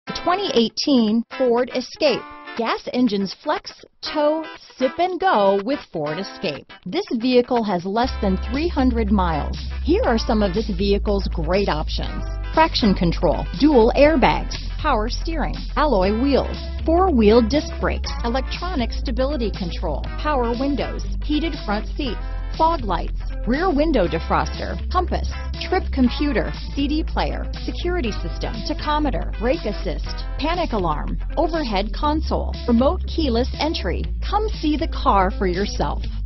2018 Ford Escape. Gas engines flex, tow, sip and go with Ford Escape. This vehicle has less than 300 miles. Here are some of this vehicle's great options: traction control, dual airbags, power steering, alloy wheels, four-wheel disc brakes, electronic stability control, power windows, heated front seats, fog lights, rear window defroster, compass, trip computer, CD player, security system, tachometer, brake assist, panic alarm, overhead console, remote keyless entry. Come see the car for yourself.